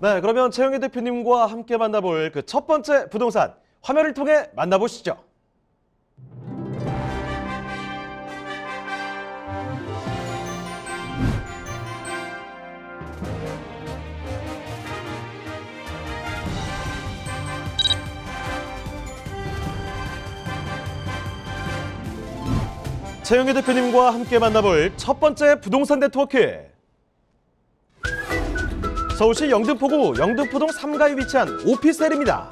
네, 그러면 최영희 대표님과 함께 만나볼 그 첫 번째 부동산 화면을 통해 만나보시죠. 최영희 대표님과 함께 만나볼 첫 번째 부동산 네트워크. 서울시 영등포구 영등포동 3가에 위치한 오피스텔입니다.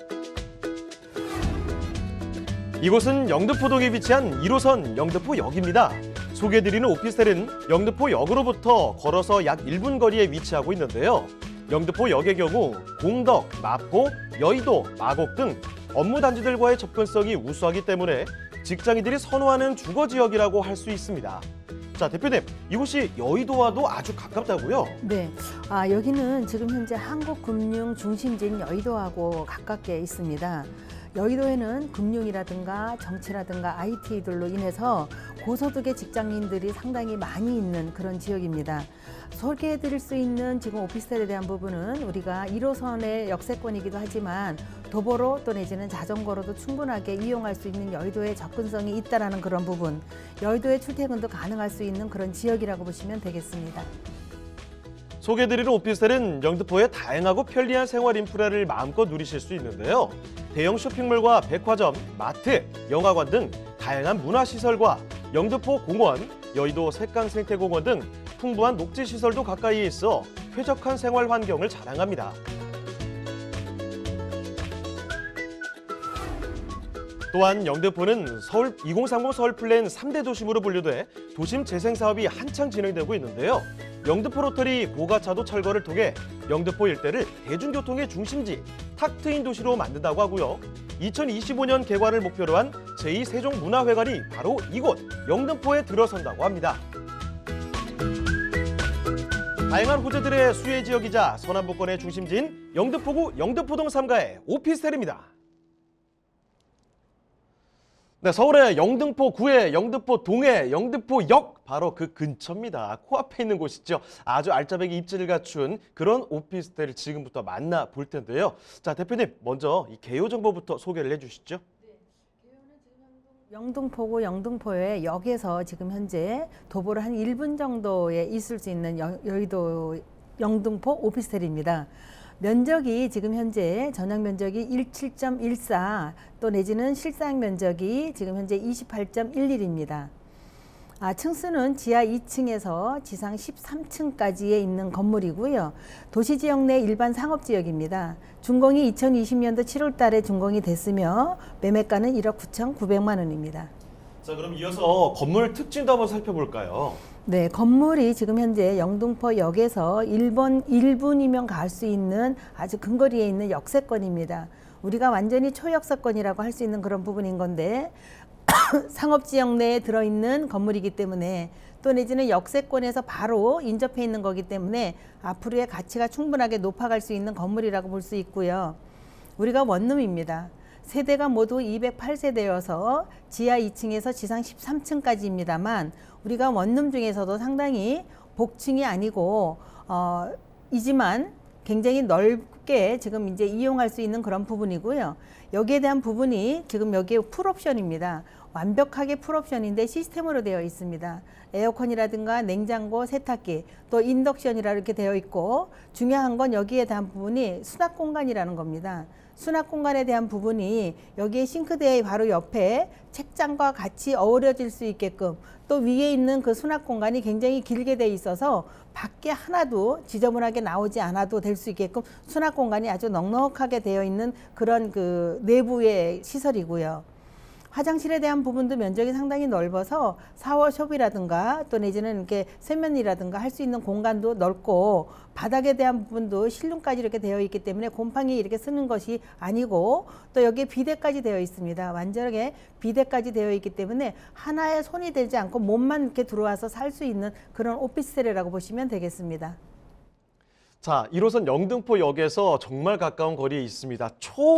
이곳은 영등포동에 위치한 1호선 영등포역입니다. 소개해드리는 오피스텔은 영등포역으로부터 걸어서 약 1분 거리에 위치하고 있는데요. 영등포역의 경우 공덕, 마포, 여의도, 마곡 등 업무 단지들과의 접근성이 우수하기 때문에 직장인들이 선호하는 주거지역이라고 할 수 있습니다. 자, 대표님, 이곳이 여의도와도 아주 가깝다고요? 네, 여기는 지금 현재 한국 금융 중심지인 여의도하고 가깝게 있습니다. 여의도에는 금융이라든가 정치라든가 IT들로 인해서 고소득의 직장인들이 상당히 많이 있는 그런 지역입니다. 소개해드릴 수 있는 지금 오피스텔에 대한 부분은 우리가 1호선의 역세권이기도 하지만 도보로 또 내지는 자전거로도 충분하게 이용할 수 있는 여의도의 접근성이 있다는 그런 부분, 여의도의 출퇴근도 가능할 수 있는 그런 지역이라고 보시면 되겠습니다. 소개해드리는 오피스텔은 영등포의 다양하고 편리한 생활 인프라를 마음껏 누리실 수 있는데요. 대형 쇼핑몰과 백화점, 마트, 영화관 등 다양한 문화시설과 영등포 공원, 여의도 색강생태공원 등 풍부한 녹지시설도 가까이에 있어 쾌적한 생활 환경을 자랑합니다. 또한 영등포는 서울 2030 서울 플랜 3대 도심으로 분류돼 도심 재생 사업이 한창 진행되고 있는데요. 영등포 로터리 고가차도 철거를 통해 영등포 일대를 대중교통의 중심지, 탁 트인 도시로 만든다고 하고요. 2025년 개관을 목표로 한 제2세종문화회관이 바로 이곳 영등포에 들어선다고 합니다. 다양한 호재들의 수혜 지역이자 서남부권의 중심지인 영등포구 영등포동 3가의 오피스텔입니다. 네, 서울의 영등포구의 영등포동의 영등포역 바로 그 근처입니다. 코앞에 있는 곳이죠. 아주 알짜배기 입지를 갖춘 그런 오피스텔을 지금부터 만나볼 텐데요. 자, 대표님 먼저 이 개요 정보부터 소개를 해주시죠. 영등포구 영등포의 역에서 지금 현재 도보로 한 1분 정도에 있을 수 있는 여의도 영등포 오피스텔입니다. 면적이 지금 현재 전용 면적이 17.14 또 내지는 실사용 면적이 지금 현재 28.11입니다. 층수는 지하 2층에서 지상 13층까지에 있는 건물이고요. 도시지역 내 일반 상업지역입니다. 준공이 2020년도 7월 달에 준공이 됐으며 매매가는 1억 9,900만 원입니다. 자, 그럼 이어서 건물 특징도 한번 살펴볼까요? 네, 건물이 지금 현재 영등포역에서 1분이면 갈 수 있는 아주 근거리에 있는 역세권입니다. 우리가 완전히 초역세권이라고 할 수 있는 그런 부분인 건데 상업지역 내에 들어있는 건물이기 때문에 또 내지는 역세권에서 바로 인접해 있는 거기 때문에 앞으로의 가치가 충분하게 높아갈 수 있는 건물이라고 볼 수 있고요. 우리가 원룸입니다. 세대가 모두 208세대여서 지하 2층에서 지상 13층까지입니다만 우리가 원룸 중에서도 상당히 복층이 아니고 이지만 굉장히 넓게 지금 이제 이용할 수 있는 그런 부분이고요. 여기에 대한 부분이 지금 여기에 풀옵션입니다. 완벽하게 풀옵션인데 시스템으로 되어 있습니다. 에어컨이라든가 냉장고, 세탁기, 또 인덕션이라 이렇게 되어 있고 중요한 건 여기에 대한 부분이 수납 공간이라는 겁니다. 수납 공간에 대한 부분이 여기에 싱크대의 바로 옆에 책장과 같이 어우러질 수 있게끔 또 위에 있는 그 수납 공간이 굉장히 길게 돼 있어서 밖에 하나도 지저분하게 나오지 않아도 될 수 있게끔 수납 공간이 아주 넉넉하게 되어 있는 그런 그 내부의 시설이고요. 화장실에 대한 부분도 면적이 상당히 넓어서 샤워숍이라든가 또 내지는 이렇게 세면이라든가 할 수 있는 공간도 넓고 바닥에 대한 부분도 실눈까지 이렇게 되어 있기 때문에 곰팡이 이렇게 쓰는 것이 아니고 또 여기에 비데까지 되어 있습니다. 완전하게 비데까지 되어 있기 때문에 하나에 손이 되지 않고 몸만 이렇게 들어와서 살 수 있는 그런 오피스텔이라고 보시면 되겠습니다. 자, 1호선 영등포역에서 정말 가까운 거리에 있습니다.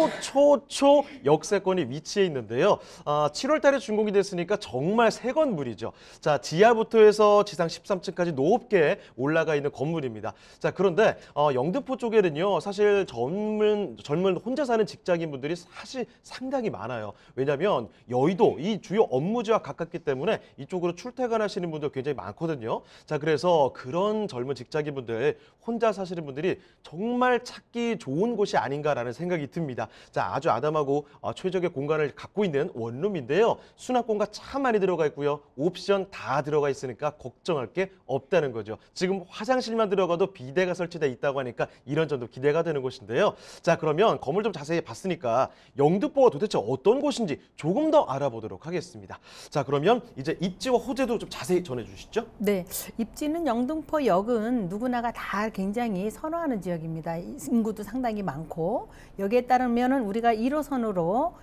역세권이 위치해 있는데요. 7월 달에 준공이 됐으니까 정말 새 건물이죠. 자, 지하부터 해서 지상 13층까지 높게 올라가 있는 건물입니다. 자, 그런데 영등포 쪽에는요, 사실 젊은 혼자 사는 직장인분들이 사실 상당히 많아요. 왜냐하면 여의도, 이 주요 업무지와 가깝기 때문에 이쪽으로 출퇴근하시는 분들 굉장히 많거든요. 자, 그래서 그런 젊은 직장인분들, 혼자 사시는 분들이 정말 찾기 좋은 곳이 아닌가라는 생각이 듭니다. 자, 아주 아담하고 최적의 공간을 갖고 있는 원룸인데요. 수납 공간 참 많이 들어가 있고요. 옵션 다 들어가 있으니까 걱정할 게 없다는 거죠. 지금 화장실만 들어가도 비대가 설치되어 있다고 하니까 이런 점도 기대가 되는 곳인데요. 자, 그러면 건물 좀 자세히 봤으니까 영등포가 도대체 어떤 곳인지 조금 더 알아보도록 하겠습니다. 자, 그러면 이제 입지와 호재도 좀 자세히 전해주시죠. 네, 입지는 영등포역은 누구나가 다 굉장히 선호하는 지역입니다. 인구도 상당히 많고 여기에 따르면은 우리가 1호선으로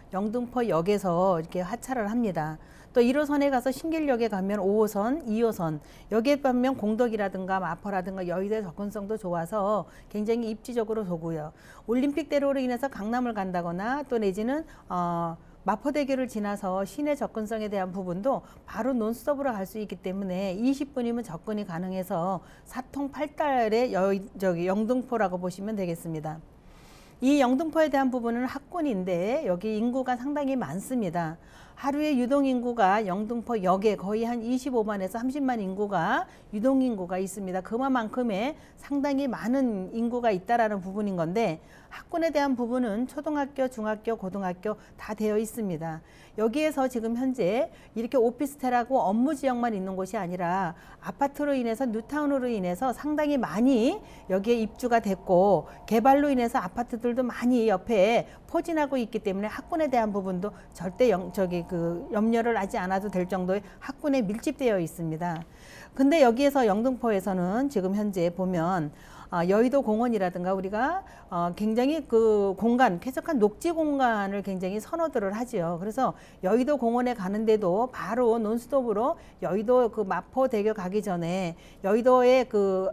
영등포역에서 이렇게 하차를 합니다. 또 1호선에 가서 신길역에 가면 5호선, 2호선 여기에 가면 공덕이라든가 마포라든가 여의도의 접근성도 좋아서 굉장히 입지적으로 좋고요. 올림픽대로로 인해서 강남을 간다거나 또 내지는 마포대교를 지나서 시내 접근성에 대한 부분도 바로 논스톱으로 갈 수 있기 때문에 20분이면 접근이 가능해서 사통팔달의 영등포라고 보시면 되겠습니다. 이 영등포에 대한 부분은 학군인데 여기 인구가 상당히 많습니다. 하루에 유동인구가 영등포역에 거의 한 25만에서 30만 인구가 유동인구가 있습니다. 그만큼의 상당히 많은 인구가 있다라는 부분인 건데 학군에 대한 부분은 초등학교, 중학교, 고등학교 다 되어 있습니다. 여기에서 지금 현재 이렇게 오피스텔하고 업무 지역만 있는 곳이 아니라 아파트로 인해서 뉴타운으로 인해서 상당히 많이 여기에 입주가 됐고 개발로 인해서 아파트들도 많이 옆에 포진하고 있기 때문에 학군에 대한 부분도 절대 염려를 하지 않아도 될 정도의 학군에 밀집되어 있습니다. 근데 여기에서 영등포에서는 지금 현재 보면 여의도 공원이라든가 우리가 굉장히 그 공간, 쾌적한 녹지 공간을 굉장히 선호들을 하지요. 그래서 여의도 공원에 가는데도 바로 논스톱으로 여의도 그 마포대교 가기 전에 여의도의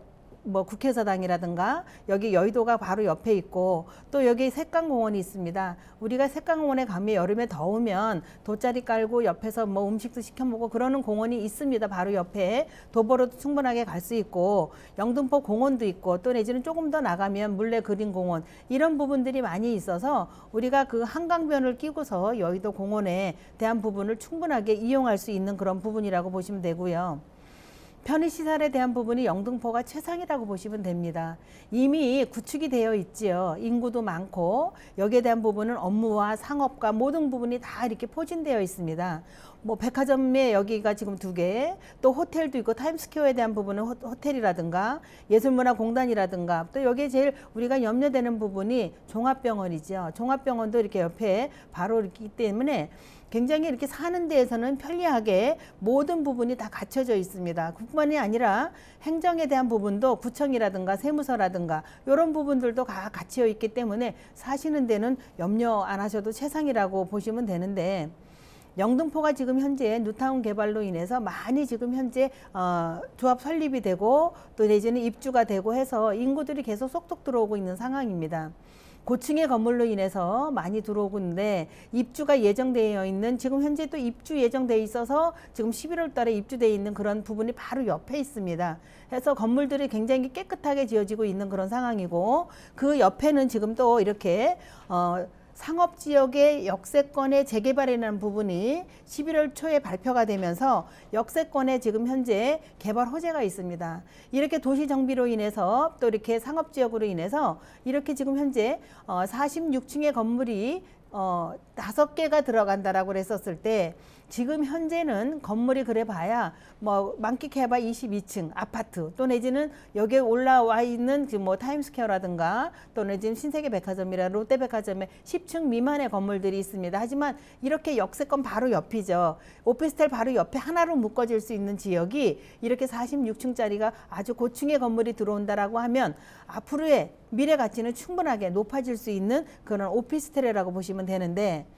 국회의사당이라든가 여기 여의도가 바로 옆에 있고 또 여기 색강공원이 있습니다. 우리가 색강공원에 가면 여름에 더우면 돗자리 깔고 옆에서 음식도 시켜 먹고 그러는 공원이 있습니다. 바로 옆에 도보로도 충분하게 갈 수 있고 영등포 공원도 있고 또 내지는 조금 더 나가면 물레 그린공원 이런 부분들이 많이 있어서 우리가 그 한강변을 끼고서 여의도 공원에 대한 부분을 충분하게 이용할 수 있는 그런 부분이라고 보시면 되고요. 편의시설에 대한 부분이 영등포가 최상이라고 보시면 됩니다. 이미 구축이 되어 있지요. 인구도 많고 여기에 대한 부분은 업무와 상업과 모든 부분이 다 이렇게 포진되어 있습니다. 백화점에 여기가 지금 2개, 또 호텔도 있고 타임스퀘어에 대한 부분은 호텔이라든가 예술문화공단이라든가 또 여기에 제일 우리가 염려되는 부분이 종합병원이죠. 종합병원도 이렇게 옆에 바로 있기 때문에 굉장히 이렇게 사는 데에서는 편리하게 모든 부분이 다 갖춰져 있습니다. 그뿐만이 아니라 행정에 대한 부분도 구청이라든가 세무서라든가 이런 부분들도 다 갖춰 있기 때문에 사시는 데는 염려 안 하셔도 최상이라고 보시면 되는데 영등포가 지금 현재 뉴타운 개발로 인해서 많이 지금 현재 조합 설립이 되고 또 내지는 입주가 되고 해서 인구들이 계속 쏙쏙 들어오고 있는 상황입니다. 고층의 건물로 인해서 많이 들어오고 있는데 입주가 예정되어 있는 지금 현재 또 입주 예정되어 있어서 지금 11월 달에 입주되어 있는 그런 부분이 바로 옆에 있습니다. 그래서 건물들이 굉장히 깨끗하게 지어지고 있는 그런 상황이고 그 옆에는 지금 또 이렇게 상업지역의 역세권의 재개발이라는 부분이 11월 초에 발표가 되면서 역세권에 지금 현재 개발 호재가 있습니다. 이렇게 도시 정비로 인해서 또 이렇게 상업지역으로 인해서 이렇게 지금 현재 46층의 건물이 5개가 들어간다라고 그랬었을 때 지금 현재는 건물이 그래 봐야 많게 해봐 22층 아파트 또 내지는 여기에 올라와 있는 타임스퀘어라든가 또 내지는 신세계 백화점이나 롯데백화점에 10층 미만의 건물들이 있습니다. 하지만 이렇게 역세권 바로 옆이죠. 오피스텔 바로 옆에 하나로 묶어질 수 있는 지역이 이렇게 46층짜리가 아주 고층의 건물이 들어온다라고 하면 앞으로의 미래 가치는 충분하게 높아질 수 있는 그런 오피스텔이라고 보시면 되는데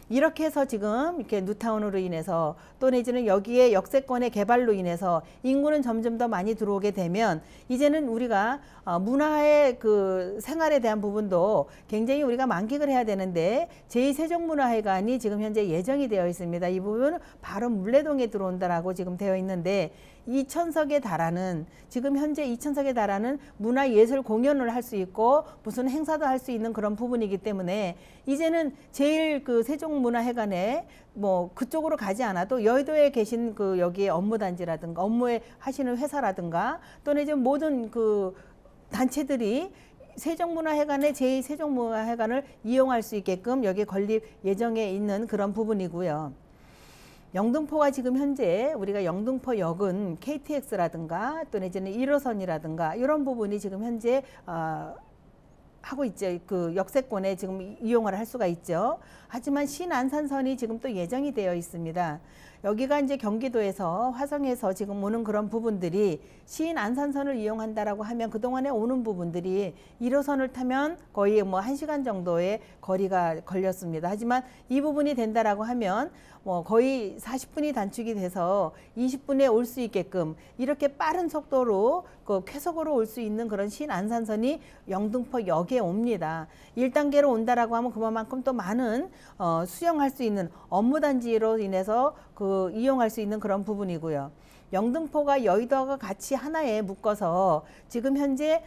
이렇게 해서 지금 이렇게 뉴타운으로 인해서 또 내지는 여기에 역세권의 개발로 인해서 인구는 점점 더 많이 들어오게 되면 이제는 우리가 문화의 그 생활에 대한 부분도 굉장히 우리가 만끽을 해야 되는데 제2세종문화회관이 지금 현재 예정이 되어 있습니다. 이 부분은 바로 물레동에 들어온다라고 지금 되어 있는데 2,000석에 달하는 지금 현재 2,000석에 달하는 문화예술 공연을 할 수 있고 무슨 행사도 할 수 있는 그런 부분이기 때문에 이제는 제일 그 세종문화회관에 뭐 그쪽으로 가지 않아도 여의도에 계신 그 여기에 업무단지라든가 업무에 하시는 회사라든가 또는 이제 모든 그 단체들이 세종문화회관의 제2세종문화회관을 이용할 수 있게끔 여기에 건립 예정에 있는 그런 부분이고요. 영등포가 지금 현재 우리가 영등포역은 KTX라든가 또는 이제는 1호선이라든가 이런 부분이 지금 현재 하고 있죠. 그 역세권에 지금 이용을 할 수가 있죠. 하지만 신안산선이 지금 또 예정이 되어 있습니다. 여기가 이제 경기도에서 화성에서 지금 오는 그런 부분들이 신안산선을 이용한다라고 하면 그동안에 오는 부분들이 1호선을 타면 거의 뭐 1시간 정도의 거리가 걸렸습니다. 하지만 이 부분이 된다라고 하면 뭐 거의 40분이 단축이 돼서 20분에 올 수 있게끔 이렇게 빠른 속도로 그 쾌속으로 올 수 있는 그런 신안산선이 영등포역에 옵니다. 1단계로 온다라고 하면 그만큼 또 많은 수용할 수 있는 업무단지로 인해서 그 이용할 수 있는 그런 부분이고요. 영등포가 여의도가 같이 하나에 묶어서 지금 현재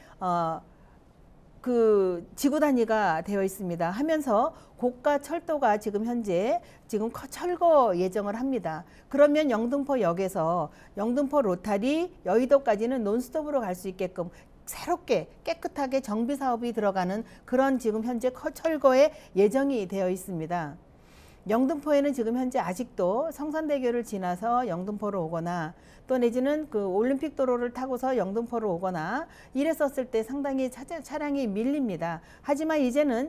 그 지구 단위가 되어 있습니다. 하면서 고가 철도가 지금 현재 철거 예정을 합니다. 그러면 영등포역에서 영등포 로타리 여의도까지는 논스톱으로 갈 수 있게끔 새롭게 깨끗하게 정비 사업이 들어가는 그런 지금 현재 철거의 예정이 되어 있습니다. 영등포에는 지금 현재 아직도 성산대교를 지나서 영등포로 오거나 또 내지는 그 올림픽 도로를 타고서 영등포로 오거나 이랬었을 때 상당히 차량이 밀립니다. 하지만 이제는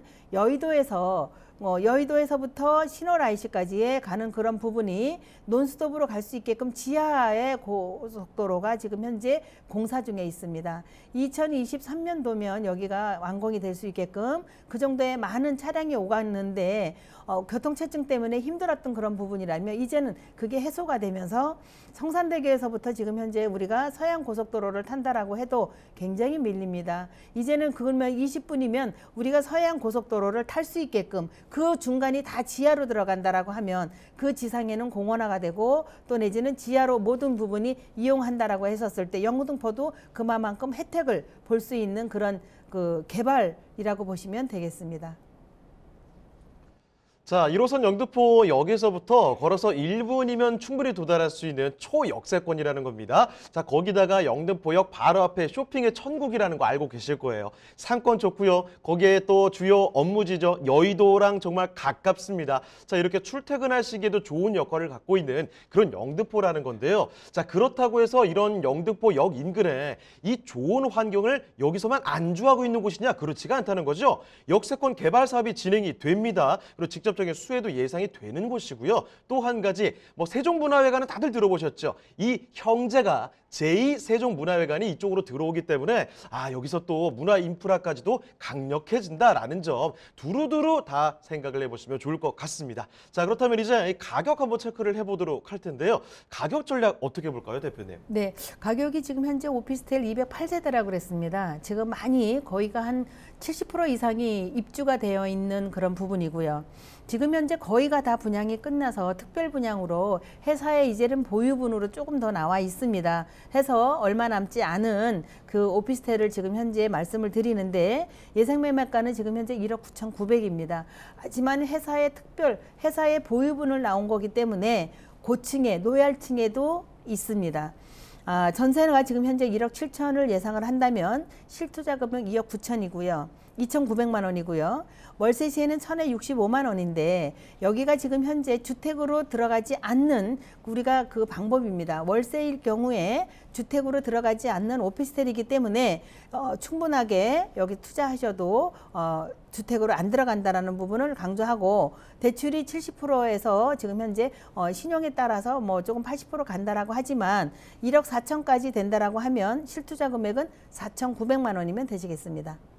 여의도에서부터 신월 IC까지의 가는 그런 부분이 논스톱으로 갈 수 있게끔 지하의 고속도로가 지금 현재 공사 중에 있습니다. 2023년도면 여기가 완공이 될 수 있게끔 그 정도의 많은 차량이 오갔는데 교통체증 때문에 힘들었던 그런 부분이라면 이제는 그게 해소가 되면서 성산대교에서부터 지금 현재 우리가 서해안고속도로를 탄다라고 해도 굉장히 밀립니다. 이제는 그러면 20분이면 우리가 서해안고속도로를 탈 수 있게끔 그 중간이 다 지하로 들어간다라고 하면 그 지상에는 공원화가 되고 또 내지는 지하로 모든 부분이 이용한다라고 했었을 때 영등포도 그만큼 혜택을 볼 수 있는 그런 그 개발이라고 보시면 되겠습니다. 자, 1호선 영등포역에서부터 걸어서 1분이면 충분히 도달할 수 있는 초역세권이라는 겁니다. 자, 거기다가 영등포역 바로 앞에 쇼핑의 천국이라는 거 알고 계실 거예요. 상권 좋고요. 거기에 또 주요 업무지죠. 여의도랑 정말 가깝습니다. 자, 이렇게 출퇴근하시기에도 좋은 여건을 갖고 있는 그런 영등포라는 건데요. 자, 그렇다고 해서 이런 영등포역 인근에 이 좋은 환경을 여기서만 안주하고 있는 곳이냐? 그렇지가 않다는 거죠. 역세권 개발 사업이 진행이 됩니다. 그리고 직접적인 수혜도 예상이 되는 곳이고요. 또 한 가지 세종문화회관은 다들 들어보셨죠. 이 형제가 제2세종문화회관이 이쪽으로 들어오기 때문에 여기서 또 문화 인프라까지도 강력해진다라는 점 두루두루 다 생각을 해보시면 좋을 것 같습니다. 자, 그렇다면 이제 가격 한번 체크를 해보도록 할 텐데요. 가격 전략 어떻게 볼까요, 대표님? 네, 가격이 지금 현재 오피스텔 208세대라고 그랬습니다. 지금 많이 거의가 한 70% 이상이 입주가 되어 있는 그런 부분이고요. 지금 현재 거의가 다 분양이 끝나서 특별 분양으로 회사의 이제는 보유분으로 조금 더 나와 있습니다. 해서 얼마 남지 않은 그 오피스텔을 지금 현재 말씀을 드리는데 예상 매매가는 지금 현재 1억 9,900입니다. 하지만 회사의 보유분을 나온 거기 때문에 고층에 노얄층에도 있습니다. 전세가 지금 현재 1억 7천을 예상을 한다면 실투자금은 2억 9천이고요. 2,900만 원이고요. 월세 시에는 1,065만 원인데 여기가 지금 현재 주택으로 들어가지 않는 우리가 그 방법입니다. 월세일 경우에 주택으로 들어가지 않는 오피스텔이기 때문에 충분하게 여기 투자하셔도 주택으로 안 들어간다라는 부분을 강조하고 대출이 70%에서 지금 현재 신용에 따라서 뭐 조금 80% 간다라고 하지만 1억 4천까지 된다라고 하면 실투자 금액은 4,900만 원이면 되시겠습니다.